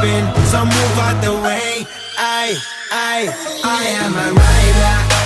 moving, so move out the way. I am a rider.